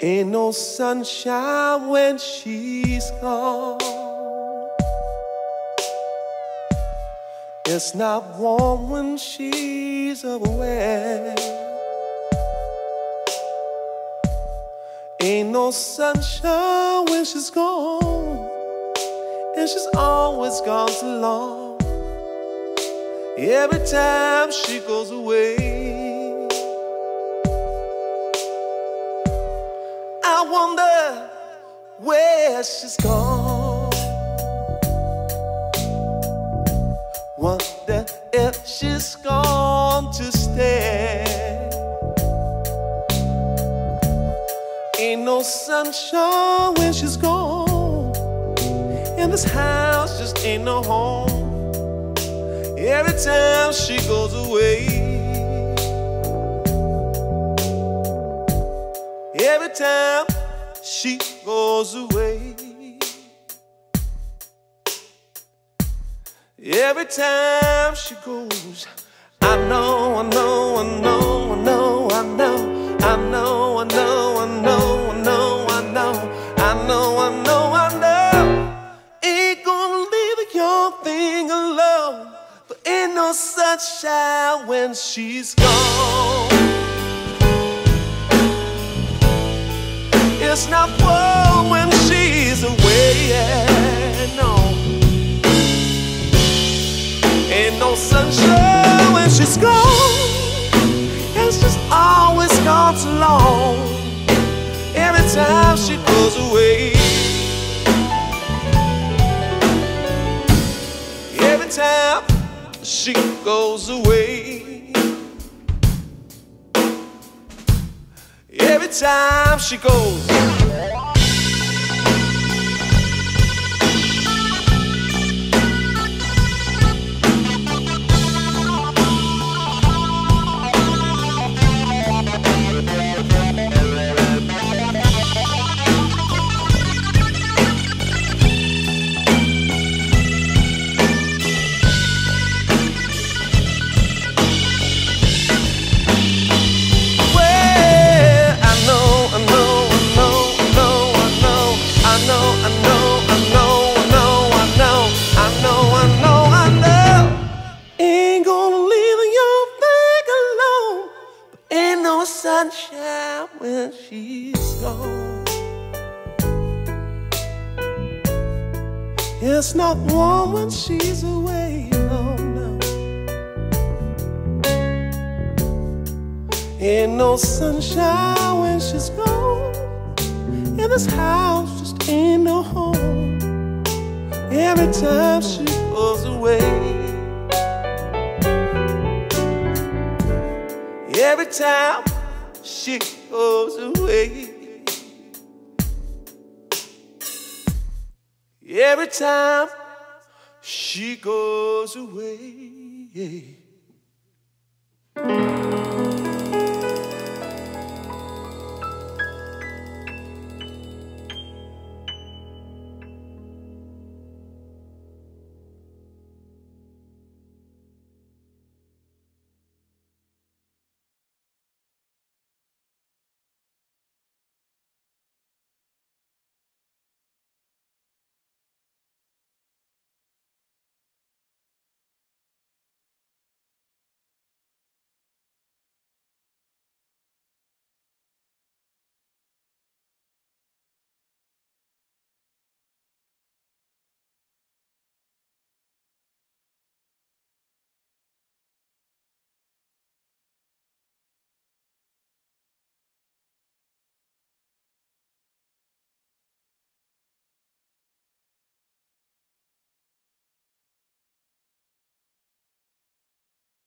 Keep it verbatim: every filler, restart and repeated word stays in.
Ain't no sunshine when she's gone. It's not warm when she's away. Ain't no sunshine when she's gone, and she's always gone too long. Every time she goes away, I wonder where she's gone. Wonder if she's gone to stay. Ain't no sunshine when she's gone, and this house just ain't no home. Every time she goes away, every time she goes away, every time she goes, I know, I know, I know, I know, I know, I know, I know, I know, I know, I know, I know, I know, I know. Ain't gonna leave a young thing alone, but ain't no sunshine when she's gone. It's not warm when she's away, no. Ain't no sunshine when she's gone, and she's always gone too long. Every time she goes away, every time she goes away, every time she goes. Sunshine when she's gone. It's not warm when she's away, no, no. Ain't no sunshine when she's gone, and this house just ain't no home. Every time she goes away, every time she goes away, every time she goes away.